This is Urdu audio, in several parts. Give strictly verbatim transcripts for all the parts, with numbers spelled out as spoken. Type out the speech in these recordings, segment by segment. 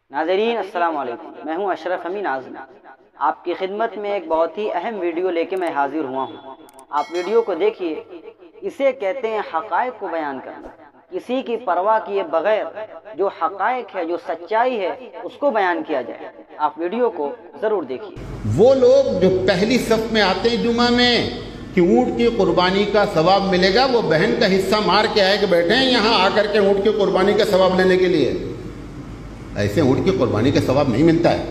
ناظرین السلام علیکم، میں ہوں اشرف امین اعظمی۔ آپ کی خدمت میں ایک بہت ہی اہم ویڈیو لے کے میں حاضر ہوا ہوں۔ آپ ویڈیو کو دیکھیے۔ اسے کہتے ہیں حقائق کو بیان کرنا، کسی کی پرواہ کیے بغیر جو حقائق ہے، جو سچائی ہے، اس کو بیان کیا جائے۔ آپ ویڈیو کو ضرور دیکھیے۔ وہ لوگ جو پہلی صف میں آتے ہیں جمعہ میں کہ اونٹ کی قربانی کا ثواب ملے گا، وہ بہن کا حصہ مار کے آئے کہ بیٹھے ہیں یہاں آ کر کے اونٹ کی قربانی کا ثواب لینے کے لیے۔ ایسے اونٹ کی قربانی کا ثواب نہیں ملتا ہے۔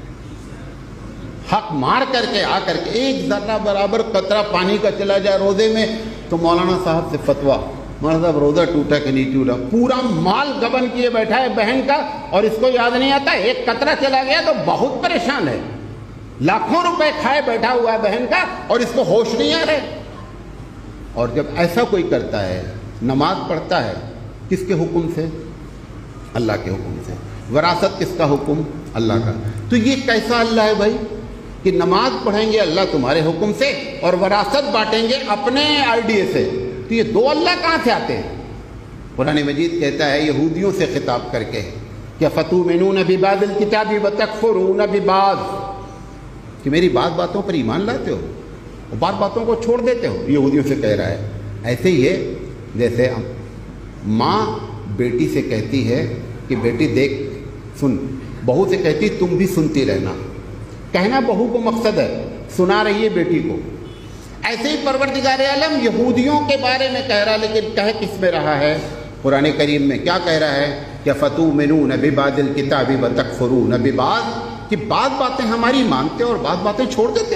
حق مار کر کے آ کر کے ایک ذرہ برابر قطرہ پانی کا چلا جائے روزے میں تو مولانا صاحب سے فتویٰ، مولانا صاحب روزہ ٹوٹا کہ نہیں ٹوٹا، پورا مال گبن کیے بیٹھا ہے بہن کا اور اس کو یاد نہیں آتا ایک قطرہ چلا گیا تو بہت پریشان ہے۔ لاکھوں روپے کھائے بیٹھا ہوا ہے بہن کا اور اس کو ہوش نہیں آ رہے۔ اور جب ایسا کوئی کرتا ہے، نماز پڑھتا ہے کس کے حکم سے؟ اللہ کے حکم سے۔ وراثت کس کا حکم؟ اللہ کا۔ تو یہ کیسا اللہ ہے بھائی کہ نماز پڑھیں گے اللہ تمہارے حکم سے اور وراثت بانٹیں گے اپنے آئیڈیا سے؟ تو یہ دو اللہ کہاں سے آتے ہیں؟ قرآن مجید کہتا ہے یہودیوں سے خطاب کر کے کہ فتؤمنون ببعض الکتاب وتکفرون ببعض، کہ میری بعض باتوں پر ایمان لاتے ہو اور بعض باتوں کو چھوڑ دیتے ہو، یہودیوں سے کہہ رہا ہے۔ ایسے ہی ہے جیسے ماں بیٹی سے کہتی ہے کہ بیٹی دیکھ سن، بہو سے کہتی تم بھی سنتی رہنا۔ کہنا بہو کو مقصد ہے، سنا رہی ہے بیٹی کو۔ ایسے ہی پروردگار عالم یہودیوں کے بارے میں کہہ رہا، لیکن کہہ کس میں رہا ہے؟ قرآن کریم میں کیا کہہ رہا ہے کہ فتؤمنون ببعض الکتاب وتکفرون ببعض، کہ بعض باتیں ہماری مانتے ہو اور بعض باتیں چھوڑ دیتے ہو۔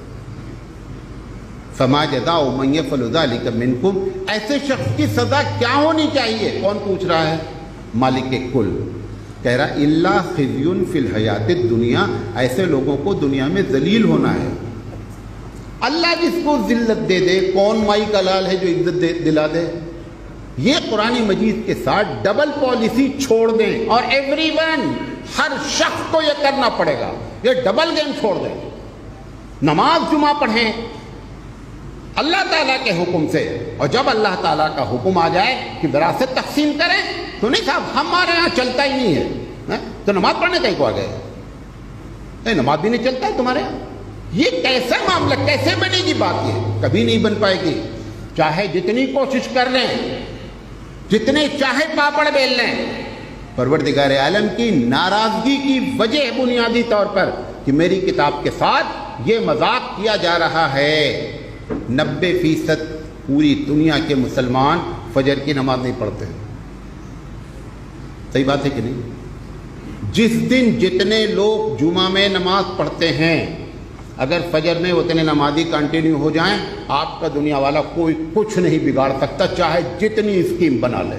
فما جزاء من یفعل ذلک منکم، ایسے شخص کی سزا کیا ہونی چاہیے؟ کون پوچھ رہا ہے؟ مالک کل کہہ رہا الا خزی فی الحیات الدنیا، ایسے لوگوں کو دنیا میں ذلیل ہونا ہے۔ اللہ جس کو ذلت دے دے، کون مائی کا لال ہے جو عزت دے دلا دے؟ یہ قرآن مجید کے ساتھ ڈبل پالیسی چھوڑ دیں اور ایوری ون، ہر شخص کو یہ کرنا پڑے گا، یہ ڈبل گیم چھوڑ دیں۔ نماز جمعہ پڑھیں اللہ تعالیٰ کے حکم سے، اور جب اللہ تعالیٰ کا حکم آ جائے کہ وراثت تقسیم کریں تو نہیں صاحب ہمارے ہاں چلتا ہی نہیں ہے، تو نماز پڑھنے کہیں کو آ گئے؟ نماز بھی نہیں چلتا ہے تمہارے یہاں؟ یہ کیسا معاملہ، کیسے بنے گی بات؟ یہ کبھی نہیں بن پائے گی، چاہے جتنی کوشش کر لیں، جتنے چاہے پاپڑ بیل لیں۔ پروردگار عالم کی ناراضگی کی وجہ بنیادی طور پر کہ میری کتاب کے ساتھ یہ مذاق کیا جا رہا ہے۔ نبے فیصد پوری دنیا کے مسلمان فجر کی نماز نہیں پڑھتے ہیں۔ صحیح بات ہے کہ نہیں؟ جس دن جتنے لوگ جمعہ میں نماز پڑھتے ہیں، اگر فجر میں اتنے نمازی کنٹینیو ہو جائیں، آپ کا دنیا والا کوئی کچھ نہیں بگاڑ سکتا، چاہے جتنی اسکیم بنا لے۔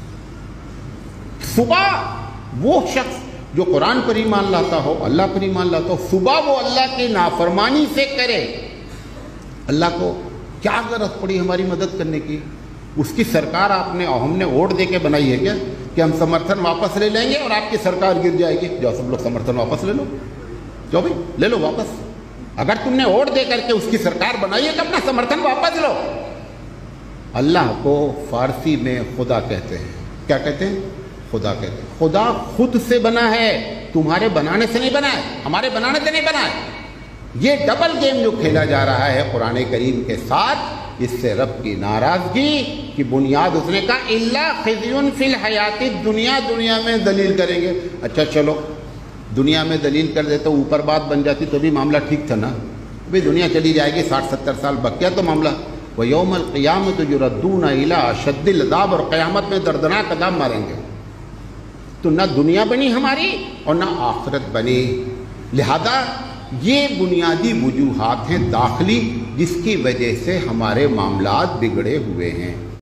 صبح وہ شخص جو قرآن پر ایمان لاتا ہو، اللہ پر ایمان لاتا ہو، صبح وہ اللہ کی نافرمانی سے کرے، اللہ کو کیا ضرورت پڑی ہماری مدد کرنے کی؟ اس کی سرکار آپ نے اور ہم نے ووٹ دے کے بنائی ہے کیا کہ ہم سمرتھن واپس لے لیں گے اور آپ کی سرکار گر جائے گی؟ جو سب لوگ سمرتھن واپس لے لو، جو بھائی لے لو واپس۔ اگر تم نے ووٹ دے کر کے اس کی سرکار بنائی ہے تو اپنا سمرتھن واپس لو۔ اللہ کو فارسی میں خدا کہتے ہیں۔ کیا کہتے ہیں؟ خدا کہتے ہیں۔ خدا خود سے بنا ہے، تمہارے بنانے سے نہیں بنا ہے، ہمارے بنانے سے نہیں بنا ہے۔ یہ ڈبل گیم جو کھیلا جا رہا ہے قرآن کریم کے ساتھ، اس سے رب کی ناراضگی کی بنیاد اس نے کہا الا خزی فی الحیات الدنیا، دنیا میں دلیل کریں گے۔ اچھا چلو دنیا میں دلیل کر دیتے، اوپر بات بن جاتی تو بھی معاملہ ٹھیک تھا نا؟ بھئی دنیا چلی جائے گی، ساٹھ ستر سال بقیہ تو معاملہ وَيَوْمَ الْقِيَامَةِ يُرَدُّونَ إِلَىٰ أَشَدِّ الْعَذَابِ، اور قیامت میں دردناک عذاب ماریں گے۔ تو نہ دنیا بنی ہماری اور نہ آخرت بنی، لہذا یہ بنیادی وجوہات ہیں داخلی جس کی وجہ سے ہمارے معاملات بگڑے ہوئے ہیں۔